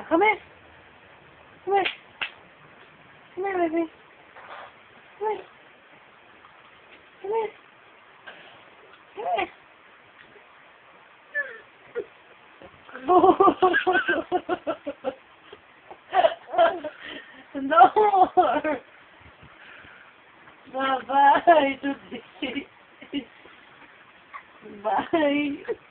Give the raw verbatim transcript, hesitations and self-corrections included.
Come here. Come here. Come here, baby. Come here. Come here. Come here. No more. Bye-bye. Bye.